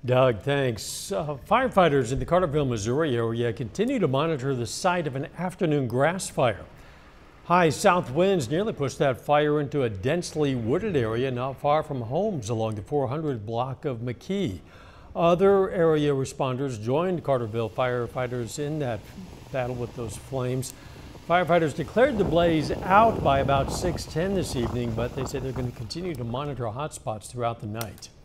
Doug, thanks. Firefighters in the Carterville, Missouri area continue to monitor the site of an afternoon grass fire. High south winds nearly pushed that fire into a densely wooded area not far from homes along the 400 block of McKee. Other area responders joined Carterville firefighters in that battle with those flames. Firefighters declared the blaze out by about 6:10 this evening, but they say they're going to continue to monitor hotspots throughout the night.